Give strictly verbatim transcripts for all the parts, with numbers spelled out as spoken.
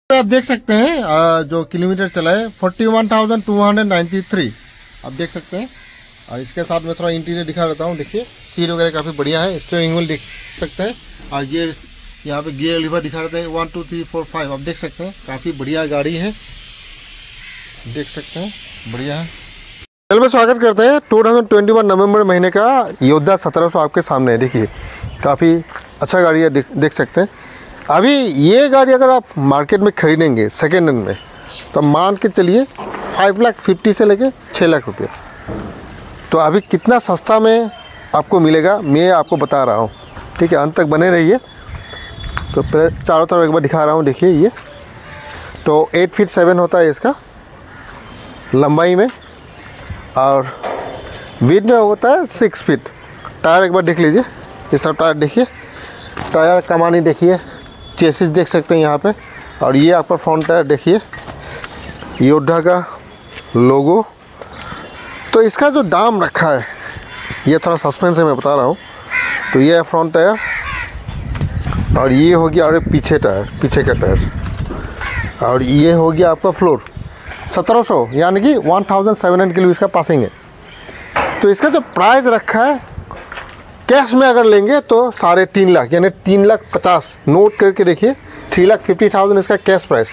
आप देख सकते हैं आ, जो किलोमीटर चला है forty one thousand two hundred ninety three आप देख सकते हैं। और इसके साथ में थोड़ा इंटीरियर दिखा देता हूँ। देखिए सीट वगैरह काफ़ी बढ़िया है, स्टीयरिंग व्हील देख सकते हैं। और ये यहाँ पे गियर लीवर दिखा देते हैं one two three four five आप देख सकते हैं। काफ़ी बढ़िया गाड़ी है, देख सकते हैं, बढ़िया है। चल में स्वागत करते हैं टू थाउजेंड ट्वेंटी वन नवंबर महीने का योद्धा सत्रह सौ आपके सामने है। देखिए काफ़ी अच्छा गाड़ी है, देख, देख सकते हैं। अभी ये गाड़ी अगर आप मार्केट में खरीदेंगे सेकेंड हैंड में तो मान के चलिए फाइव लाख फिफ्टी से लेके छः लाख रुपये। तो अभी कितना सस्ता में आपको मिलेगा मैं आपको बता रहा हूँ, ठीक है। अंत तक बने रहिए। तो पहले चारों तरफ एक बार दिखा रहा हूँ। देखिए ये तो एट फीट सेवन होता है इसका लंबाई में, और विड्थ में होता है सिक्स फीट। टायर एक बार देख लीजिए, इस तरफ टायर देखिए, टायर कमानी देखिए, चेसिस देख सकते हैं यहाँ पे। और ये आपका फ्रंट टायर देखिए, योद्धा का लोगो। तो इसका जो दाम रखा है ये थोड़ा सस्पेंस है, मैं बता रहा हूँ। तो ये है फ्रंट टायर, और ये हो गया अरे पीछे टायर, पीछे का टायर, और ये हो गया आपका फ्लोर। सत्रह सौ यानी कि one thousand seven hundred kilo इसका पासिंग है। तो इसका जो प्राइस रखा है कैश में अगर लेंगे तो साढ़े तीन लाख यानी तीन लाख पचास नोट करके देखिए, थ्री लाख फिफ्टी थाउजेंड इसका कैश प्राइस।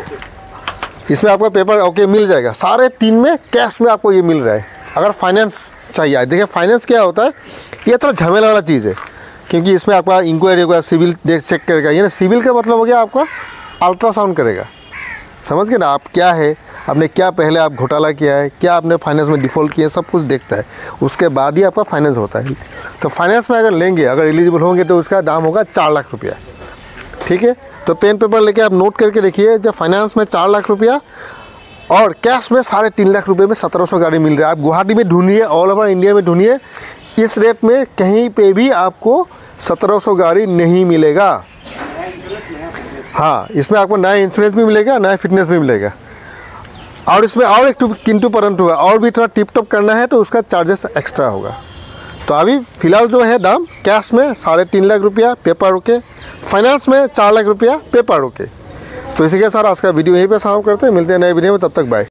इसमें आपका पेपर ओके मिल जाएगा, साढ़े तीन में कैश में आपको ये मिल रहा है। अगर फाइनेंस चाहिए, देखिए फाइनेंस क्या होता है, ये थोड़ा झमेला वाला चीज़ है, क्योंकि इसमें आपका इंक्वायरी होगा, सिविल देख चेक करेगा। यानी सिविल का मतलब हो गया आपका अल्ट्रासाउंड करेगा, समझ गए ना आप, क्या है आपने क्या पहले आप घोटाला किया है, क्या आपने फाइनेंस में डिफ़ॉल्ट किया है, सब कुछ देखता है। उसके बाद ही आपका फाइनेंस होता है। तो फाइनेंस में अगर लेंगे, अगर एलिजिबल होंगे तो उसका दाम होगा चार लाख रुपया, ठीक है। तो पेन पेपर लेके आप नोट करके देखिए, जब फाइनेंस में चार लाख रुपया और कैश में साढ़े तीन लाख रुपये में सत्रह सौ गाड़ी मिल रहा है। आप गुवाहाटी में ढूंढिए, ऑल ओवर इंडिया में ढूंढिए, इस रेट में कहीं पे भी आपको सत्रह सौ गाड़ी नहीं मिलेगा। हाँ, इसमें आपको नया इंश्योरेंस भी मिलेगा, नया फिटनेस भी मिलेगा। और इसमें और एक किंतु परंतु हुआ, और भी थोड़ा टिप टॉप करना है तो उसका चार्जेस एक्स्ट्रा होगा। तो अभी फ़िलहाल जो है दाम कैश में साढ़े तीन लाख रुपया पेपर ओके, फाइनेंस में चार लाख रुपया पेपर ओके। तो इसी के साथ आज का वीडियो यहीं पे समाप्त करते हैं। मिलते हैं नए वीडियो में, तब तक बाय।